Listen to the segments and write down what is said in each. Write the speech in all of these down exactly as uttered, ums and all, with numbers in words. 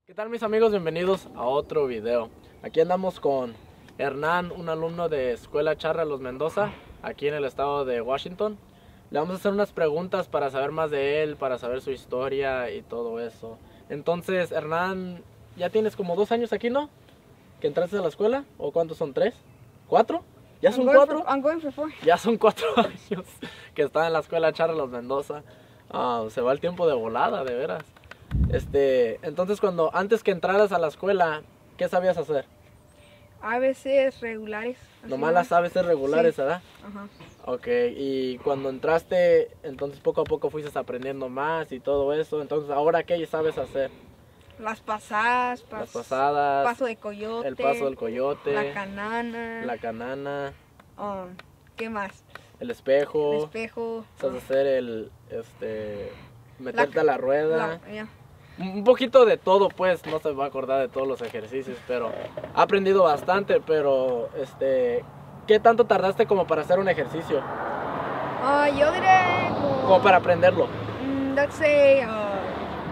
¿Qué tal, mis amigos? Bienvenidos a otro video. Aquí andamos con Hernán, un alumno de Escuela Charra Los Mendoza, aquí en el estado de Washington. Le vamos a hacer unas preguntas para saber más de él, para saber su historia y todo eso. Entonces, Hernán, ya tienes como dos años aquí, ¿no? ¿Que entraste a la escuela? ¿O cuántos son? ¿Tres? ¿Cuatro? ¿Ya son cuatro? I'm going for four. Ya son cuatro años que está en la Escuela Charra Los Mendoza. Ah, se va el tiempo de volada, de veras. Este, entonces cuando, antes que entraras a la escuela, ¿qué sabías hacer? A veces regulares. así Nomás las A B C regulares, Sí. ¿verdad? Ajá. Ok, y cuando entraste, entonces poco a poco fuiste aprendiendo más y todo eso. Entonces, ¿ahora qué sabes hacer? Las pasadas, pas- Las pasadas, paso de coyote, el paso del coyote, la canana, la canana, um, ¿qué más? el espejo, El espejo, sabes ah, hacer el, este, meterte La- a la rueda. la- ya. Un poquito de todo, pues, no se va a acordar de todos los ejercicios, pero ha aprendido bastante. Pero, este, ¿qué tanto tardaste como para hacer un ejercicio? Ah, yo diré como, Como para aprenderlo. mm, let's say, ah,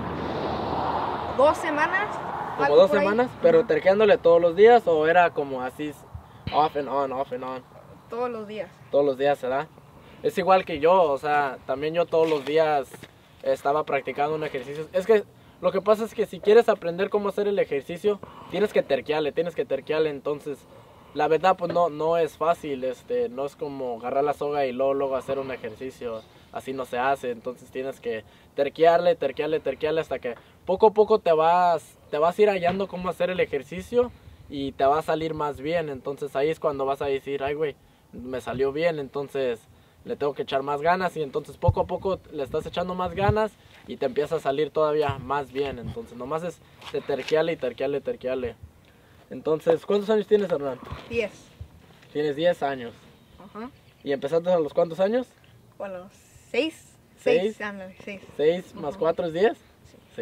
dos semanas. Como algo dos por ahí. semanas, pero Ajá. terqueándole todos los días, o era como así, off and on, off and on, Todos los días. todos los días, ¿verdad? Es igual que yo, o sea, también yo todos los días estaba practicando un ejercicio. Es que lo que pasa es que si quieres aprender cómo hacer el ejercicio, tienes que terquearle, tienes que terquearle. Entonces, la verdad, pues no, no es fácil, este, no es como agarrar la soga y luego, luego hacer un ejercicio. Así no se hace. Entonces tienes que terquearle, terquearle, terquearle hasta que poco a poco te vas, te vas a ir hallando cómo hacer el ejercicio y te va a salir más bien. Entonces ahí es cuando vas a decir, ay, güey, me salió bien, entonces le tengo que echar más ganas. Y entonces poco a poco le estás echando más ganas y te empieza a salir todavía más bien. Entonces nomás es de terquearle y terquearle, terquearle. Entonces, ¿cuántos años tienes, Hernán? Diez. Tienes diez años. Ajá. ¿Y empezaste a los cuántos años? Bueno, seis. ¿Seis? Seis, ándale, seis. ¿seis más Ajá. cuatro es diez? Sí.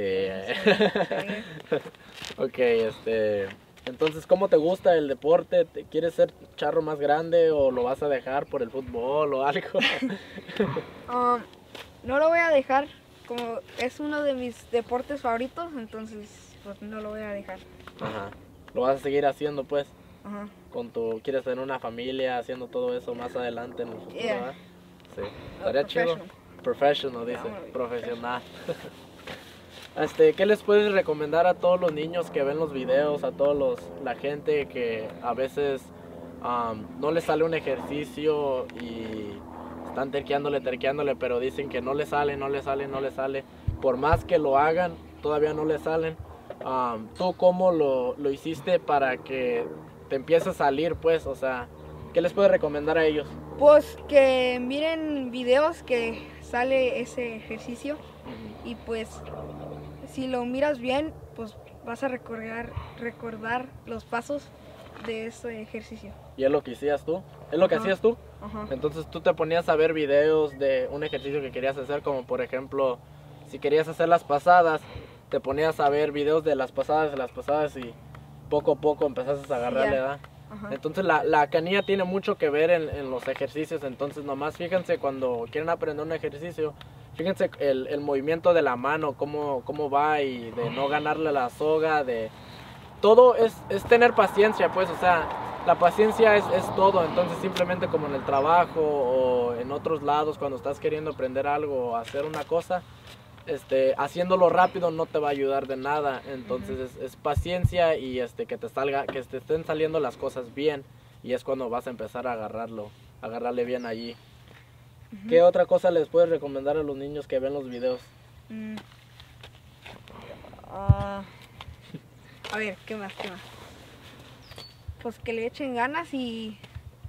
Sí. Ok, este... Entonces, ¿cómo te gusta el deporte? ¿Te- ¿Quieres ser charro más grande o lo vas a dejar por el fútbol o algo? Um, no lo voy a dejar, como es uno de mis deportes favoritos, entonces pues no lo voy a dejar. Ajá. Lo vas a seguir haciendo, pues, Ajá. con tu... ¿Quieres tener una familia haciendo todo eso más adelante en el futuro, Yeah. ¿verdad? Sí. Uh, Estaría chido. professional. Professional, dice. Vámonos. Profesional. Este, ¿qué les puedes recomendar a todos los niños que ven los videos, a todos los, la gente que a veces um, no les sale un ejercicio y están terqueándole, terqueándole, pero dicen que no les sale, no les sale, no les sale? Por más que lo hagan, todavía no les salen. Um, ¿Tú cómo lo, lo hiciste para que te empiece a salir, pues? O sea, ¿qué les puedes recomendar a ellos? Pues que miren videos que sale ese ejercicio y pues si lo miras bien, pues vas a recordar, recordar los pasos de ese ejercicio. ¿Y es lo que hacías tú? ¿Es lo que Ajá. hacías tú? Ajá. Entonces tú te ponías a ver videos de un ejercicio que querías hacer, como por ejemplo, si querías hacer las pasadas, te ponías a ver videos de las pasadas, de las pasadas y poco a poco empezaste a agarrarle, Ya. ¿verdad? Ajá. Entonces la, la canilla tiene mucho que ver en, en los ejercicios. Entonces nomás fíjense cuando quieren aprender un ejercicio, fíjense el, el movimiento de la mano, cómo, cómo va, y de no ganarle la soga, de... Todo es, es tener paciencia, pues, o sea, la paciencia es, es todo. Entonces simplemente como en el trabajo o en otros lados, cuando estás queriendo aprender algo o hacer una cosa, este, haciéndolo rápido no te va a ayudar de nada. Entonces es, es paciencia y este, que te salga, que te estén saliendo las cosas bien, y es cuando vas a empezar a agarrarlo, a agarrarle bien allí. Ujú. ¿Qué otra cosa les puedes recomendar a los niños que ven los videos? Mm. Ah, a ver, ¿qué más? ¿Qué más? Pues que le echen ganas y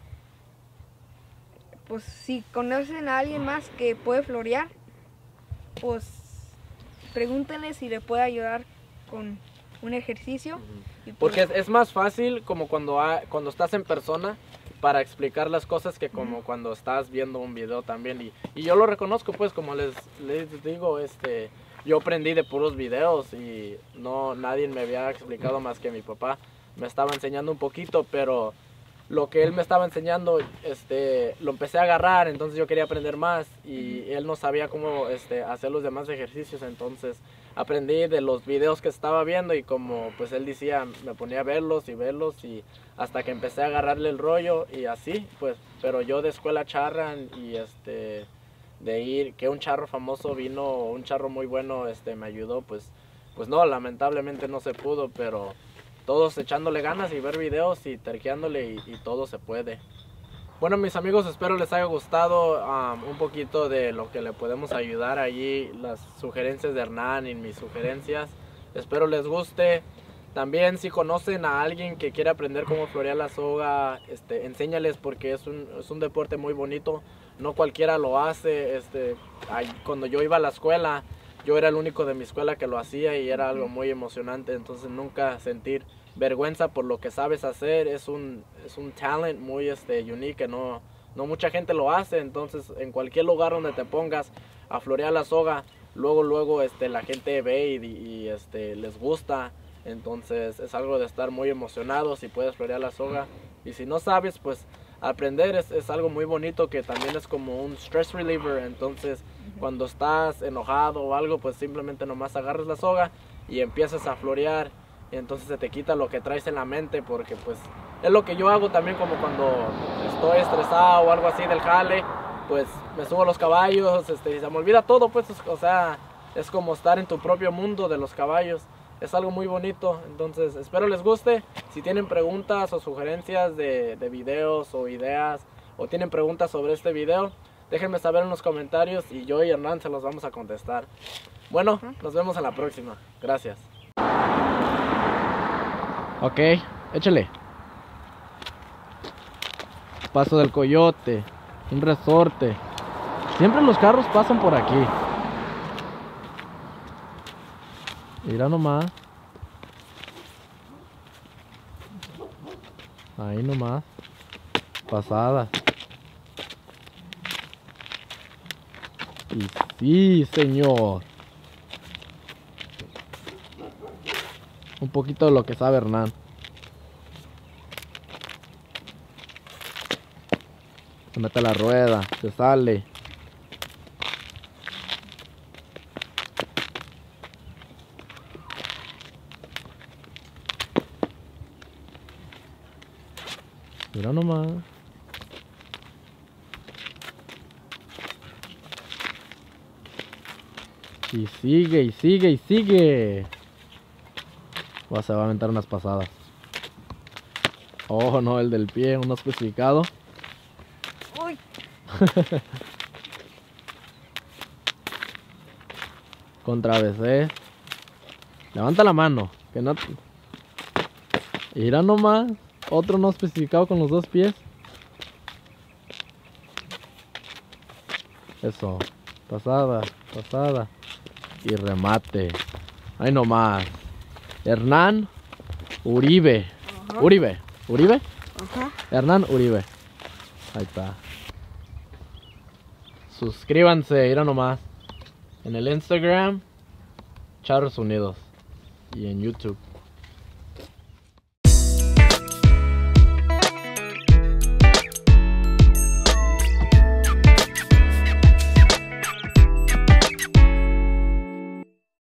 pues si conocen a alguien más que puede florear, pues pregúntenle si le puede ayudar con un ejercicio. Y pues, Porque es, es más fácil como cuando, ha- cuando estás en persona para explicar las cosas que como cuando estás viendo un video también. Y, y yo lo reconozco, pues, como les, les digo, este, yo aprendí de puros videos y no, nadie me había explicado más que mi papá. Me estaba enseñando un poquito, pero lo que él me estaba enseñando, este, lo empecé a agarrar. Entonces yo quería aprender más y él no sabía cómo este, hacer los demás ejercicios. Entonces aprendí de los videos que estaba viendo y como pues él decía, me ponía a verlos y verlos y hasta que empecé a agarrarle el rollo y así, pues, pero yo de escuela charra y este, de ir, que un charro famoso vino, un charro muy bueno, este, me ayudó, pues, pues no, lamentablemente no se pudo, pero todos echándole ganas y ver videos y terqueándole y, y todo se puede. Bueno, mis amigos, espero les haya gustado um, un poquito de lo que le podemos ayudar allí, las sugerencias de Hernán y mis sugerencias. Espero les guste. También si conocen a alguien que quiere aprender cómo florear la soga, este, enséñales porque es un, es un deporte muy bonito. No cualquiera lo hace. Este, ahí, cuando yo iba a la escuela, yo era el único de mi escuela que lo hacía y era algo muy emocionante. Entonces nunca sentir vergüenza por lo que sabes hacer, es un, es un talent muy este, unique, no, no mucha gente lo hace, entonces en cualquier lugar donde te pongas a florear la soga, luego luego este, la gente ve y, y este, les gusta, entonces es algo de estar muy emocionado si puedes florear la soga, y si no sabes, pues aprender es, es algo muy bonito que también es como un stress reliever, entonces cuando estás enojado o algo, pues simplemente nomás agarras la soga y empiezas a florear. Y entonces se te quita lo que traes en la mente porque pues es lo que yo hago también como cuando estoy estresado o algo así del jale, pues me subo a los caballos, este, y se me olvida todo, pues, o sea, es como estar en tu propio mundo de los caballos, es algo muy bonito, entonces espero les guste. Si tienen preguntas o sugerencias de, de videos o ideas o tienen preguntas sobre este video, déjenme saber en los comentarios y yo y Hernán se los vamos a contestar. Bueno, nos vemos en la próxima, gracias. Ok, échale. Paso del Coyote, un resorte. Siempre los carros pasan por aquí. Mira nomás. Ahí nomás. Pasada. Y sí, señor. Un poquito de lo que sabe Hernán. Se mete la rueda, se sale. Mira nomás. Y sigue, y sigue, y sigue. Oh, se va a aventar unas pasadas. Oh, no, el del pie, uno especificado. Uy. Contra B C. Levanta la mano. Que no. Mira nomás. Otro no especificado con los dos pies. Eso. Pasada, pasada. Y remate. Ahí nomás. Hernán Uribe. Ajá. Uribe. ¿Uribe? Ajá. Hernán Uribe. Ahí está. Suscríbanse, mira nomás. En el Instagram, Charros Unidos. Y en YouTube.